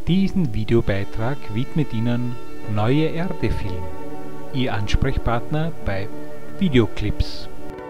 Diesen Videobeitrag widmet Ihnen Neue Erde Film, Ihr Ansprechpartner bei Videoclips.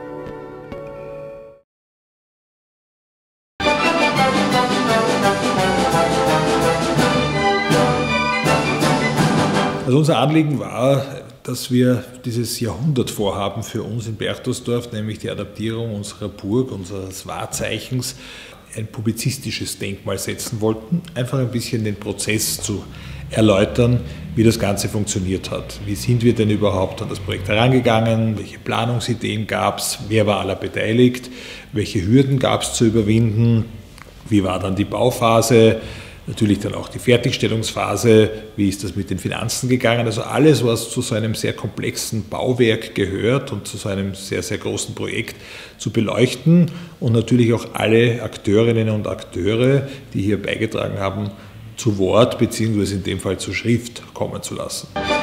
Also unser Anliegen war, dass wir dieses Jahrhundertvorhaben für uns in Berchtesgaden, nämlich die Adaptierung unserer Burg, unseres Wahrzeichens, ein publizistisches Denkmal setzen wollten, einfach ein bisschen den Prozess zu erläutern, wie das Ganze funktioniert hat. Wie sind wir denn überhaupt an das Projekt herangegangen? Welche Planungsideen gab es? Wer war aller beteiligt? Welche Hürden gab es zu überwinden? Wie war dann die Bauphase? Natürlich dann auch die Fertigstellungsphase, wie ist das mit den Finanzen gegangen, also alles, was zu so einem sehr komplexen Bauwerk gehört und zu so einem sehr, sehr großen Projekt zu beleuchten und natürlich auch alle Akteurinnen und Akteure, die hier beigetragen haben, zu Wort bzw. in dem Fall zur Schrift kommen zu lassen.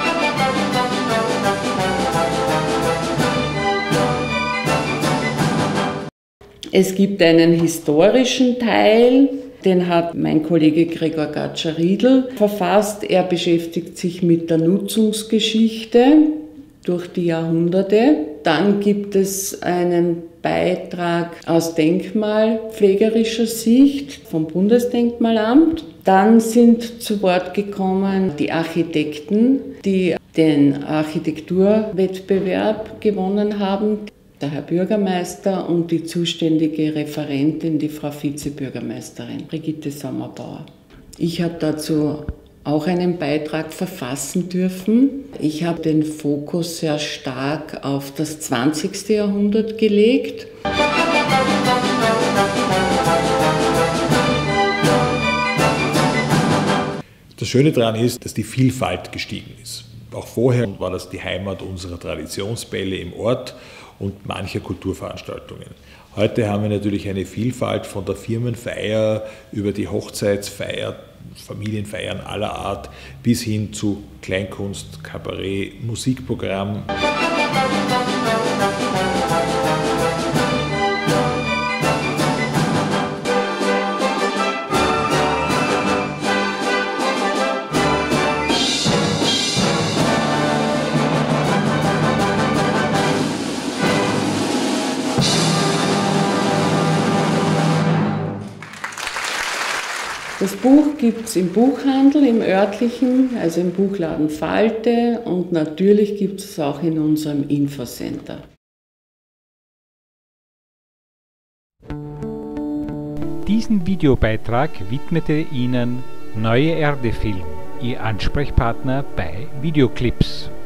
Es gibt einen historischen Teil, den hat mein Kollege Gregor Gatscher-Riedl verfasst. Er beschäftigt sich mit der Nutzungsgeschichte durch die Jahrhunderte. Dann gibt es einen Beitrag aus denkmalpflegerischer Sicht vom Bundesdenkmalamt. Dann sind zu Wort gekommen die Architekten, die den Architekturwettbewerb gewonnen haben. Der Herr Bürgermeister und die zuständige Referentin, die Frau Vizebürgermeisterin, Brigitte Sommerbauer. Ich habe dazu auch einen Beitrag verfassen dürfen. Ich habe den Fokus sehr stark auf das 20. Jahrhundert gelegt. Das Schöne daran ist, dass die Vielfalt gestiegen ist. Auch vorher war das die Heimat unserer Traditionsbälle im Ort und mancher Kulturveranstaltungen. Heute haben wir natürlich eine Vielfalt von der Firmenfeier über die Hochzeitsfeier, Familienfeiern aller Art bis hin zu Kleinkunst, Kabarett, Musikprogramm. Das Buch gibt es im Buchhandel, im örtlichen, also im Buchladen Falte, und natürlich gibt es auch in unserem Infocenter. Diesen Videobeitrag widmete Ihnen Neue Erde Film, Ihr Ansprechpartner bei Videoclips.